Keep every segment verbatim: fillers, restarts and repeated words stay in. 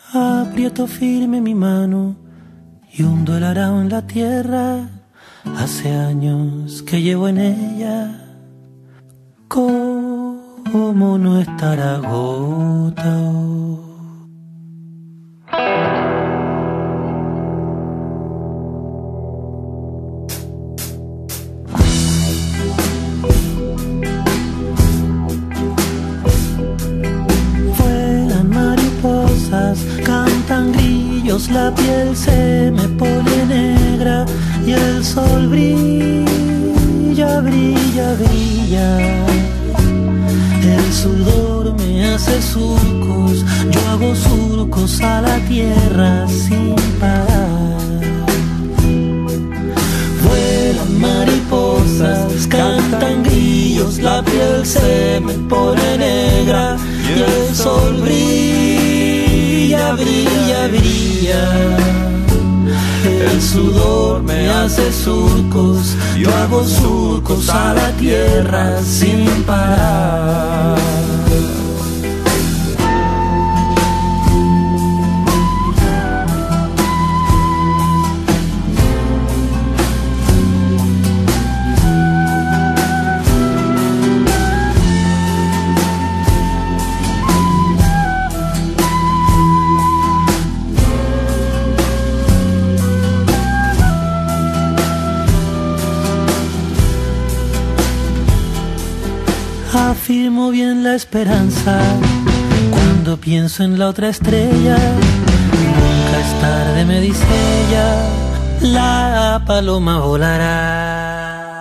Aprieto firme mi mano y hundo el arao en la tierra. Hace años que llevo en ella. ¿Cómo no estar agotado? Vuelan mariposas, cantan grillos, la piel se me pone negra y el sol brilla, brilla, brilla. El sudor me hace surcos, yo hago surcos a la tierra sin parar. Vuelan mariposas, cantan grillos, la piel se me pone negra y el sol brilla, brilla, brilla. El sudor me hace surcos, yo hago surcos a la tierra sin parar. Afirmo bien la esperanza cuando pienso en la otra estrella. Nunca es tarde, me dice ella, la paloma volará.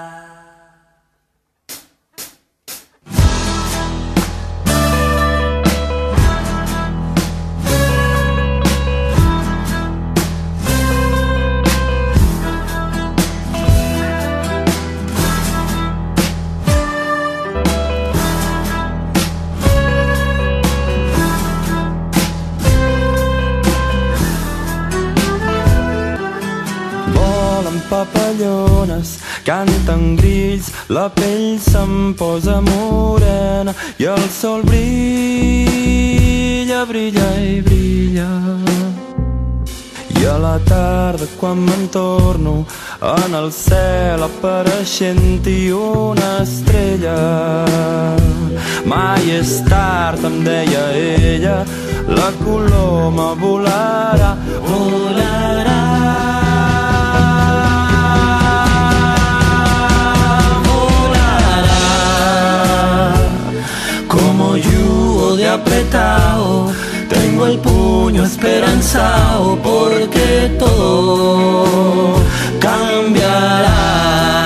Papallones, canten grills, la pell se'm posa morena i el sol brilla, brilla i brilla. I a la tarda quan me'n torno en el cel apareixent-hi una estrella. Mai és tard, em deia ella, la coloma volarà, volarà. Como yugo de apretado, tengo el puño esperanzado porque todo cambiará.